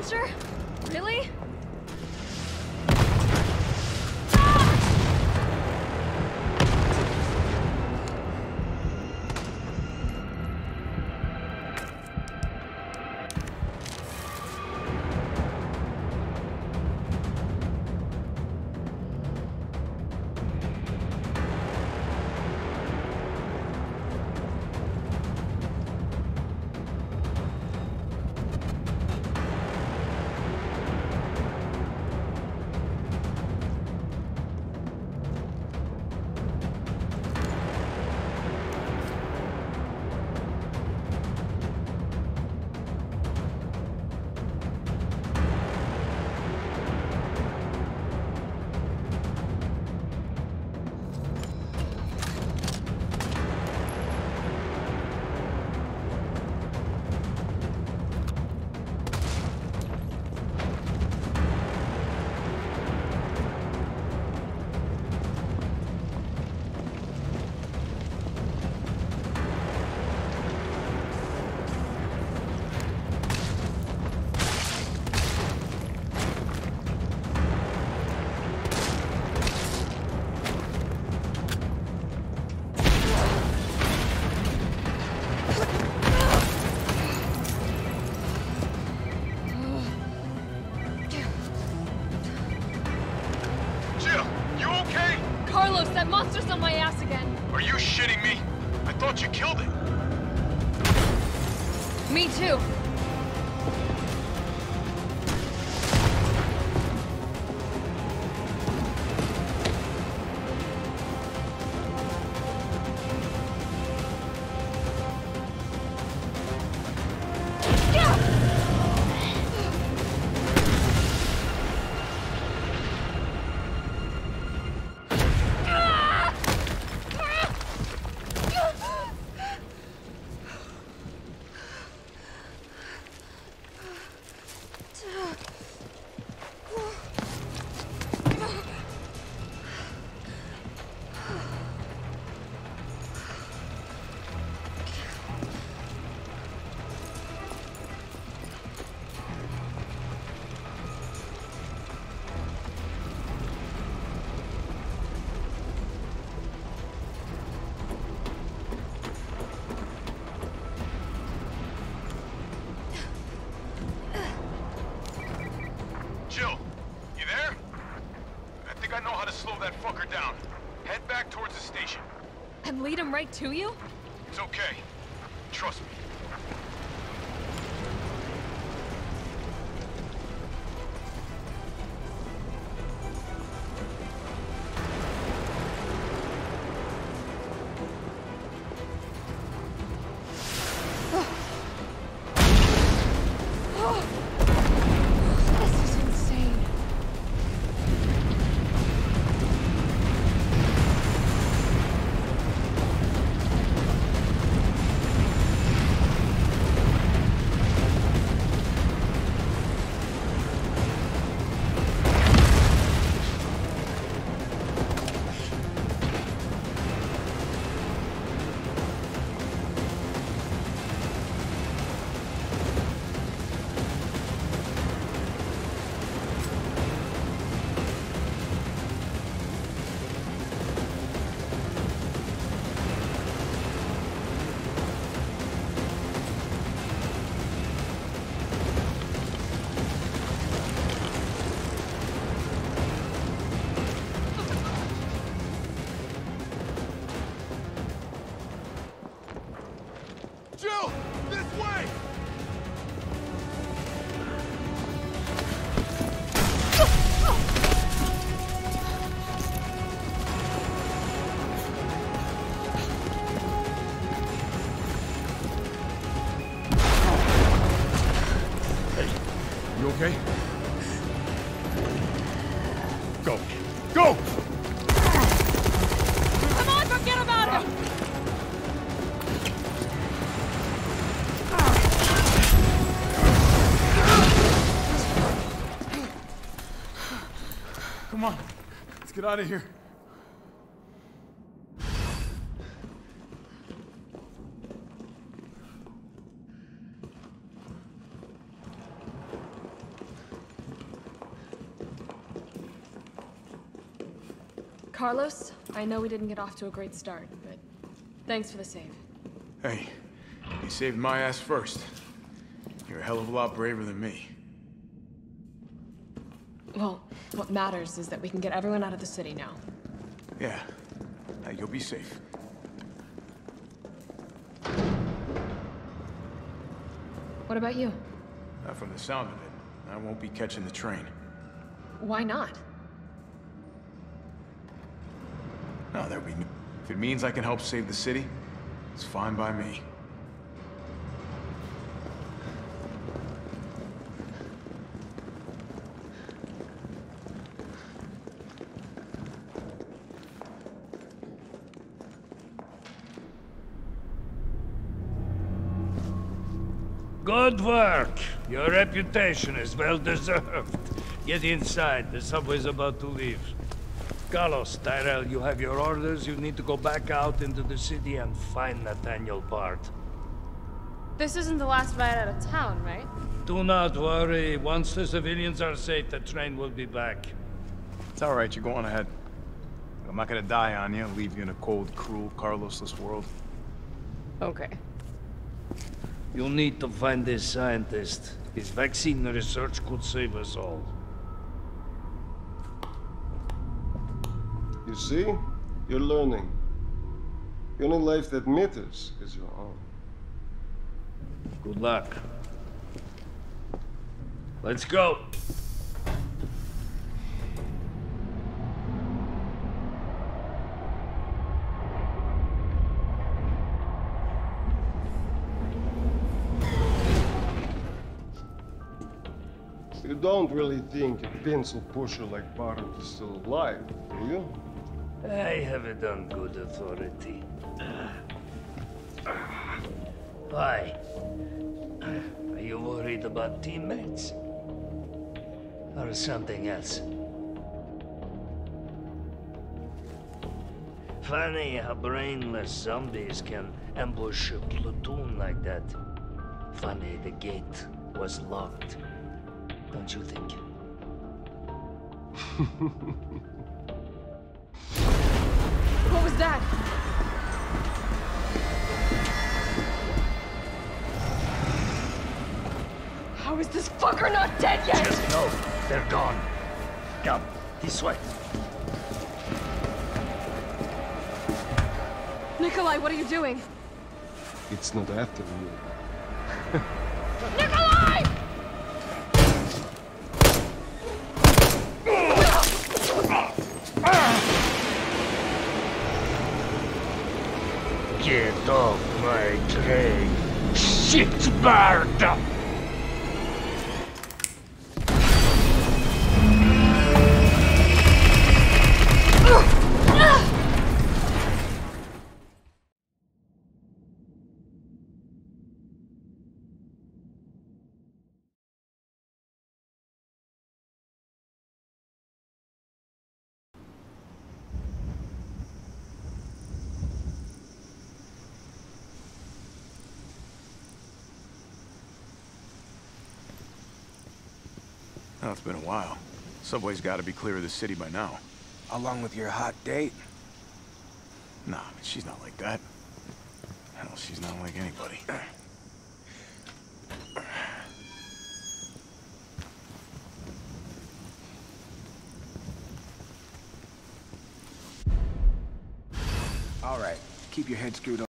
monster? Really? That monster's on my ass again. Are you shitting me? I thought you killed it. Me too. Jill, you there? I think I know how to slow that fucker down. Head back towards the station. And lead him right to you? It's okay. Trust me. Jill! This way! Hey, you okay? Go. Go! Come on, forget about him! Come on, let's get out of here. Carlos, I know we didn't get off to a great start, but thanks for the save. Hey, you saved my ass first. You're a hell of a lot braver than me. Well, what matters is that we can get everyone out of the city now. Yeah. Hey, you'll be safe. What about you? Not from the sound of it. I won't be catching the train. Why not? No, there'll be no... If it means I can help save the city, it's fine by me. Good work. Your reputation is well deserved. Get inside. The subway's about to leave. Carlos, Tyrell, you have your orders. You need to go back out into the city and find Nathaniel Bard. This isn't the last ride out of town, right? Do not worry. Once the civilians are safe, the train will be back. It's all right. You go on ahead. I'm not gonna die on you, leave you in a cold, cruel, Carlosless world. Okay. You need to find this scientist. His vaccine research could save us all. You see? You're learning. The only life that matters is your own. Good luck. Let's go. You don't really think a pencil pusher like Bard is still alive, do you? I have it on good authority. Why? Are you worried about teammates? Or something else? Funny how brainless zombies can ambush a platoon like that. Funny the gate was locked. Don't you think? What was that? How is this fucker not dead yet? Just know they're gone. Come, this way. Nikolai, what are you doing? It's not after you. Nikolai! Get off my train, shitbird! Oh, it's been a while. Subway's gotta be clear of the city by now. Along with your hot date? Nah, she's not like that. Hell, she's not like anybody. All right, keep your head screwed on.